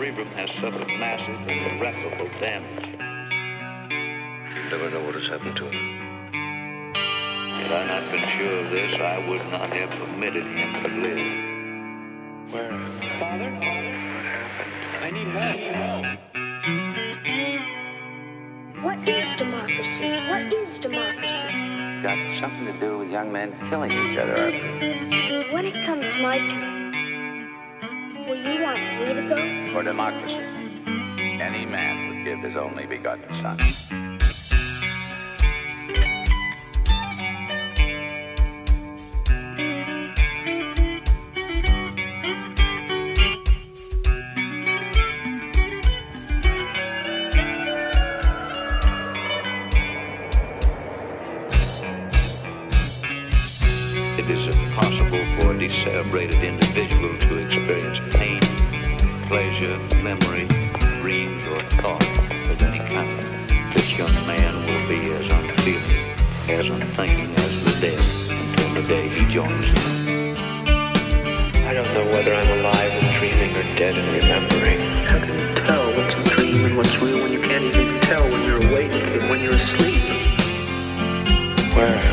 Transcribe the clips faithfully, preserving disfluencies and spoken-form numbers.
cerebrum has suffered massive and irreparable damage. You'll never know what has happened to him. Had I not been sure of this, I would not have permitted him to live. Where? Father? What happened? I need help. What is democracy? What is democracy? Got something to do with young men killing each other, I believe. When it comes my turn, will you want me to go? For democracy, any man would give his only begotten son. It is impossible for a decerebrated individual to experience pain, pleasure, memory, dreams, or thought of any kind. This young man will be as unfeeling, as unthinking as the dead until the day he joins them. I don't know whether I'm alive and dreaming or dead and remembering. How can you tell what's a dream and what's real when you can't even tell when you're awake and when you're asleep? Where am I?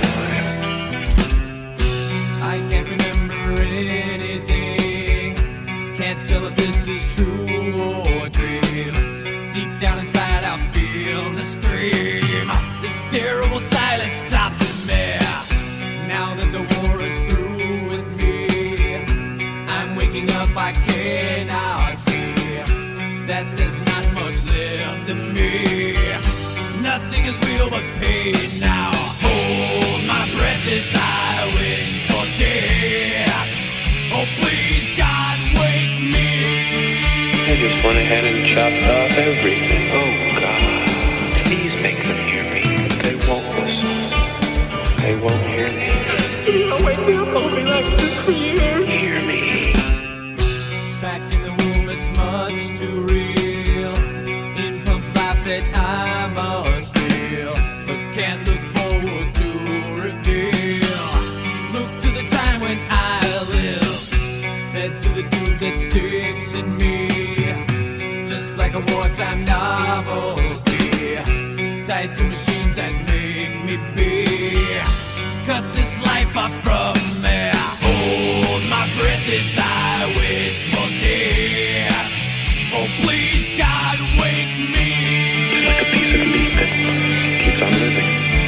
I can't remember anything. Can't tell if this is true or dream. Deep down inside I feel the scream. This terrible silence stops in me. Now that the war is through with me, I'm waking up, I cannot see that there's not much left of me. Nothing is real but pain now. Hold my breath as I wish for death. Oh please God, wake me. I just went ahead and chopped off everything. Oh God, please make them hear me. They won't listen. They won't hear me. You know, wake me up, I'll be like this for years. Hear me. Back in the womb, it's much too real. In pumps life that I must feel, but can't look forward to reveal. Look to the time when I live, fed to the tube that sticks in me, just like a wartime novelty, tied to machines that make me be. Cut this life off from me. Hold my breath as I wish for death. Oh please God, wake me. It's like a piece of meat that keeps on living.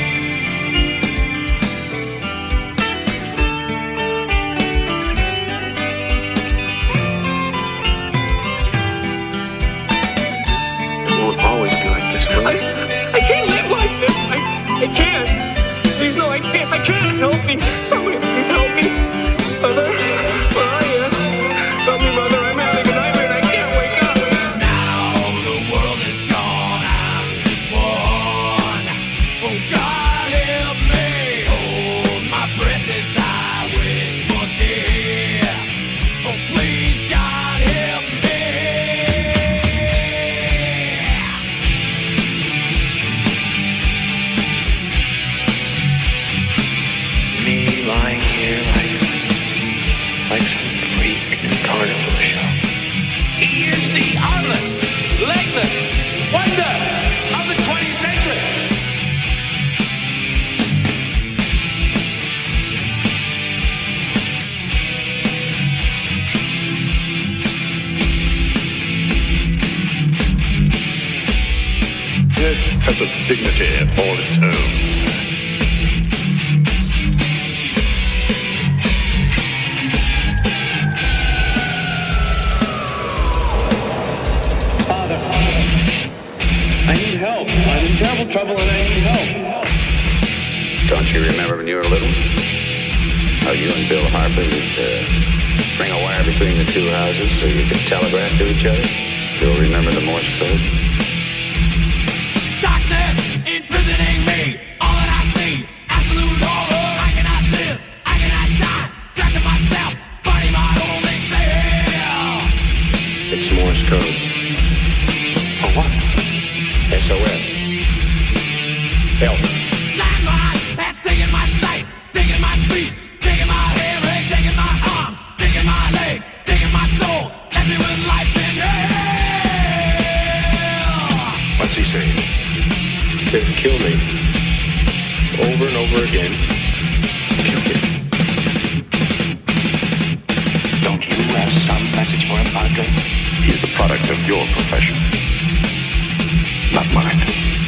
It won't always be like this, will I, it? I can't live like this. I, I can't. Please, no, I can't. I can't. Help me. Somebody please help me. Mother, where are you? Help me, Mother. I'm having a nightmare and I can't wake up. Now the world is gone, I'm just one. Oh God, help me. Hold my breath as I wish for death. Oh please God, help me. Me lying here like, like some freak in a carnival show. He is the armless, legless wonder of the twentieth century. It has a dignity all its own. Father, I need help. I'm in terrible trouble and I need help. Don't you remember when you were little? How you and Bill Harper would uh, string a wire between the two houses so you could telegraph to each other? Still remember the Morse code? Darkness imprisoning me. All that I see, absolute horror. I cannot live, I cannot die. Trapped in myself, fighting my only self. It's Morse code. For what? S O S. Help. Landmine has taken my sight, taken my speech, taken my hearing, taken my arms, taken my legs, taken my soul, left me with life in hell. your profession, not mine.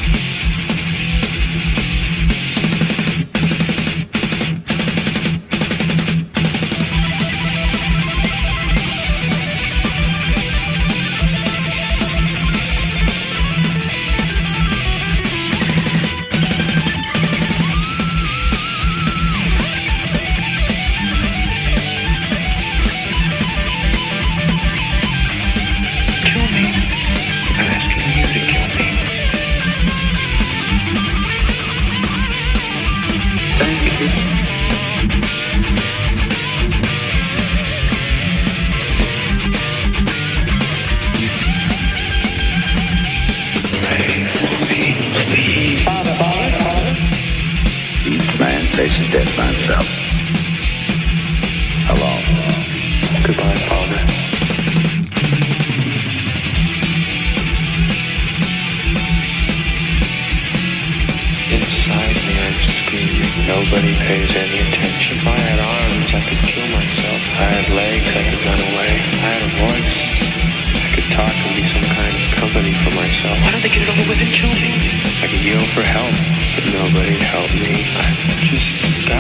Faces death by himself. Hello. Goodbye, Father. Inside me, I'm screaming. Nobody pays any attention. If I had arms, I could kill myself. If I had legs, I could run away. If I had a voice, I could talk and be some kind of company for myself. Why don't they get it over with and kill me? I could yell for help, but nobody'd help me. I just got